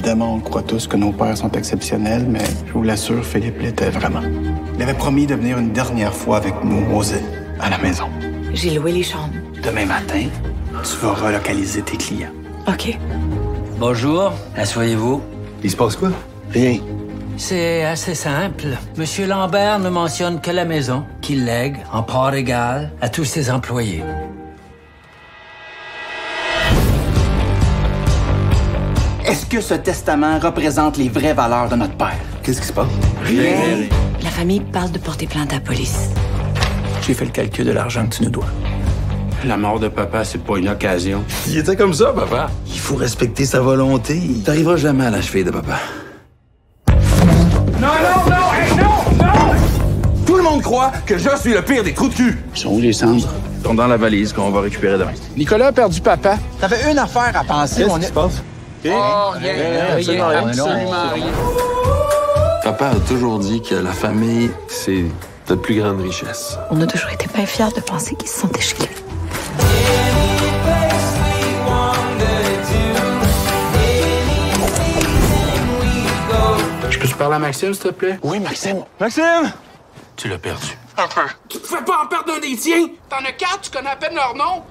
Évidemment, on croit tous que nos pères sont exceptionnels, mais je vous l'assure, Philippe l'était vraiment. Il avait promis de venir une dernière fois avec nous aux îles, à la maison. J'ai loué les chambres. Demain matin, tu vas relocaliser tes clients. OK. Bonjour, asseyez-vous. Il se passe quoi? Rien. C'est assez simple. Monsieur Lambert ne mentionne que la maison, qu'il lègue en part égale à tous ses employés. Est-ce que ce testament représente les vraies valeurs de notre père? Qu'est-ce qui se passe? Rien. La famille parle de porter plainte à la police. J'ai fait le calcul de l'argent que tu nous dois. La mort de papa, c'est pas une occasion. Il était comme ça, papa. Il faut respecter sa volonté. T'arriveras jamais à la cheville de papa. Non, hey, non! Tout le monde croit que je suis le pire des trous de cul. Ils sont où les cendres? Ils sont dans la valise qu'on va récupérer demain. Nicolas a perdu papa. T'avais une affaire à penser, Qu'est-ce qui se passe? Rien. Papa a toujours dit que la famille, c'est notre plus grande richesse. On a toujours été bien fiers de penser qu'ils se sentaient chez lui. Je peux parler à Maxime, s'il te plaît? Oui, Maxime. Maxime! Tu l'as perdu. Tu te fais pas en perdre un des tiens! T'en as 4, tu connais à peine leur nom!